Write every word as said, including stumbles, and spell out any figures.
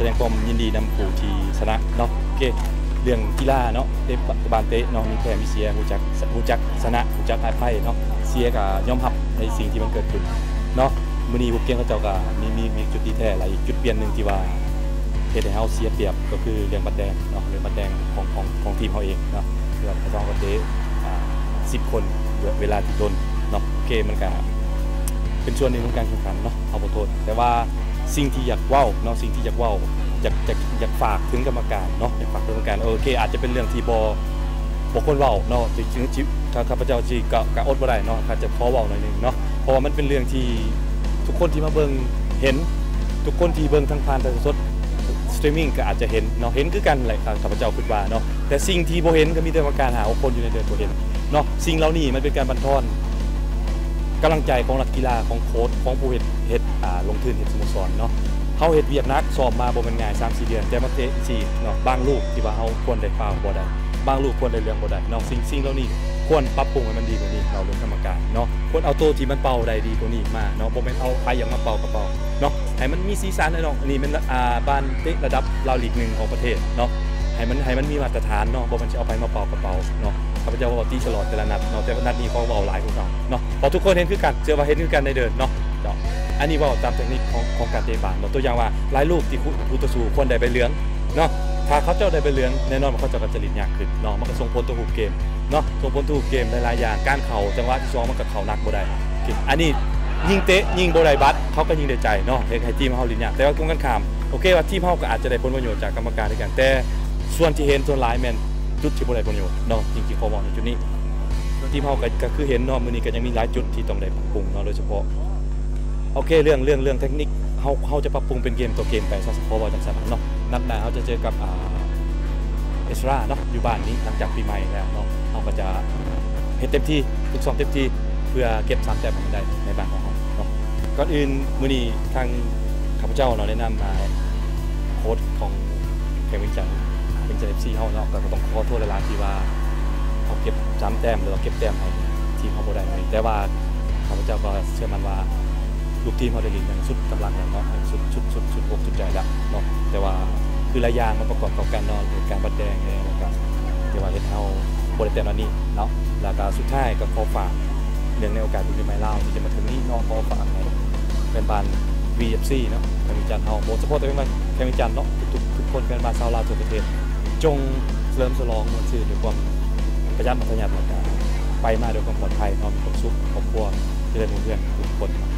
ดงความยินดีนำผู้ที่ชนะเนาะโอเคเรื่องกีฬาเนาะเตะบานเตะเนาะมีแพ้มีเสียรู้จักรู้จักชนะรู้จักอภัยเนาะเสียก็ยอมรับในสิ่งที่มันเกิดขึ้นเนาะมื้อนี้พวกเก่งเขาเจ้าก็มีมีมีจุดดีแท้หลายจุดเปลี่ยนนึงที่ว่าเฮ็ดให้เฮาเสียเปรียบก็คือเรื่องบัตรแดงเนาะเรื่องบัตรแดงของของของทีมเฮาเองเนาะเพื่อเขาต้องเตะอ่าสิบคนเวลาที่โดนเนาะโอเคมันก็เป็นส่วนหนึ่งของการแข่งขันเนาะเอาบ่โทษแต่ว่าสิ่งที่อยากเว้าเนาะสิ่งที่อยากเว้าอยากอยากอยากฝากถึงกรรมการเนาะอยากฝากถึงกรรมการโอเคอาจจะเป็นเรื่องที่บ่บ่ควรเว้าเนาะจริงๆถ้าข้าพเจ้าสิก็ก็อดบ่ได้เนาะอาจจะขอเว้าหน่อยนึงเนาะเพราะว่ามันเป็นเรื่องที่ทุกคนที่มาเบิ่งเห็นทุกคนที่เบิ่งทางผ่านทางสดสตรีมมิ่งก็อาจจะเห็นเนาะเห็นคือกันแหละข้าพเจ้าคิดว่าเนาะแต่สิ่งที่บ่เห็นก็มีแต่กรรมการหาคนอยู่ในเดือนบ่เห็นเนาะสิ่งเหล่านี้มันเป็นการบั่นทอนกำลังใจของนักกีฬาของโค้ชของผู้เฮ็ดเฮ็ดอ่าลงทุนเฮ็ดสโมสรเนาะเฮาเฮ็ดเวียกหนักสอบมาบ่แม่นง่าย สามสี่ เดือนแต่มาเตะสิเนาะบางลูกที่ว่าเฮาควรได้ฟาวบ่ได้บางลูกควรได้เรื่องบ่ได้เนาะสิ่งสิ่งเหล่านี้ควรปรับปรุงให้มันดีกว่านี้เราเรื่องกรรมการเนาะควรเอาตัวที่มันเป่าได้ดีกว่านี้มาเนาะบ่แม่นเอาใครอยากมาเป่ากระเป๋าเนาะให้มันมีสีสันเนาะอันนี้มันอ่าบ้านเตะระดับราวลีกหนึ่งของประเทศเนาะให้มันให้มันมีมาตรฐานเนาะบ่มันสิเอาไปมาเป่ากระเป๋าเนาะข้าพเจ้าว่าตีตลอดแต่ละนัดเนาะแต่นัดนี้เขาเว้าหลายกว่าเก่าเนาะพอทุกคนเห็นคือกันเชื่อว่าเห็นคือกันในเดินเนาะเนาะอันนี้เว้าตามเทคนิคของของการเตะบาสเนาะตัวอย่างว่าหลายลูกที่ผู้ต่อสู้ควรได้ใบเหลืองเนาะถ้าเขาเจ้าได้ใบเหลืองแน่นอนว่าเขาจะกระจริตยากขึ้นเนาะมันก็ส่งผลต่อรูปเกมเนาะส่งผลต่อรูปเกมหลายๆอย่างการเข่าจังหวะที่สองมันก็เข่านักบ่ได้อันนี้ยิงเตะยิงบ่ได้บัดเขาก็ยิงได้ใจเนาะให้ทีมเฮาลิ้นยากแต่ว่าตรงกันข้ามโอเคว่าทีมเฮาก็อาจจะได้ผลประโยชน์จากกรรมการด้วยกันแต่ส่วนที่เห็นส่วนหลายแม่นจุดที่บ่ได้ประโยชน์เนาะจริงๆขอบอกในจุดนี้ทีมเฮาก็คือเห็นเนาะมื้อนี้ก็ยังมีหลายจุดที่ต้องได้ปรับปรุงเนาะโดยเฉพาะโอเคเรื่องเรื่องเรื่องเทคนิคเฮาเฮาจะปรับปรุงเป็นเกมต่อเกมไปซะเพราะว่าจังซั่นเนาะนัดหน้าเฮาจะเจอกับอ่าเอสราเนาะอยู่บ้านนี้หลังจากปีใหม่แล้วเนาะเฮาก็จะเฮ็ดเต็มที่ฝึกซ้อมเต็มที่เพื่อเก็บสามแต้มให้ได้ในบ้านของเฮาเนาะก่อนอื่นมื้อนี้ทางข้าพเจ้าเนาะแนะนำมาโค้ชของแข่งวิจัยเป็น เอฟ ซี เฮาเนาะก็ต้องขอโทษหลายๆที่ว่าเฮาเก็บสามแต้มหรือว่าเก็บแต้มให้ทีมเฮาบ่ได้แต่ว่าข้าพเจ้าก็เชื่อมั่นว่าลูกทีมเฮาได้เล่นอย่างสุดกำลังแล้วเนาะสุดสุดสุดสุดอกสุดใจแล้วเนาะแต่ว่าคือหลายอย่างมันประกอบกับการนอนการบัดแดงแล้วก็ที่ว่าเฮ็ดเฮาบ่ได้แต้มอันนี้เนาะแล้วก็สุดท้ายก็ขอฝากเรื่องในโอกาสปีใหม่ลาวที่จะมาถึงนี้เนาะขอฝากให้เป็นบ้าน วี เอฟ ซี เนาะแข่งวิจันเฮาบ่เฉพาะแต่เป็นบ้านแข่งวิจันเนาะทุกทุกคนเป็นบ้านชาวลาวทั่วประเทศจงเริ่มฉลองมันซื่อด้วยความประหยัดมัธยัสถ์แล้วก็ไปมาด้วยความปลอดภัยเนาะมีความสุขครอบครัวเจริญรุ่งเรืองทุกคน